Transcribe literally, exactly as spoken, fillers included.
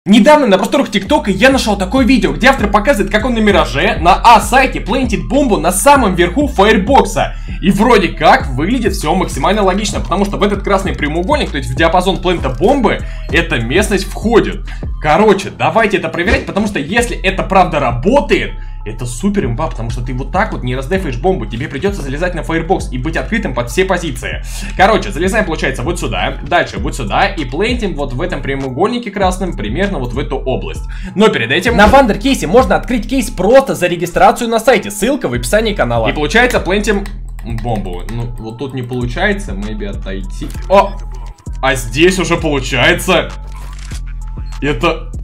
Недавно на просторах ТикТока я нашел такое видео, где автор показывает, как он на Мираже на А-сайте плентит бомбу на самом верху фаербокса. И вроде как выглядит все максимально логично, потому что в этот красный прямоугольник, то есть в диапазон плента бомбы, эта местность входит. Короче, давайте это проверять, потому что если это правда работает, это супер имба, потому что ты вот так вот не раздефаешь бомбу, тебе придется залезать на фаербокс и быть открытым под все позиции. Короче, залезаем, получается, вот сюда, дальше вот сюда и плентим вот в этом прямоугольнике красном примерно вот в эту область. Но перед этим на Вандеркейсе можно открыть кейс просто за регистрацию на сайте, ссылка в описании канала. И получается плентим бомбу. Ну, вот тут не получается, maybe отойти. О! А здесь уже получается. Это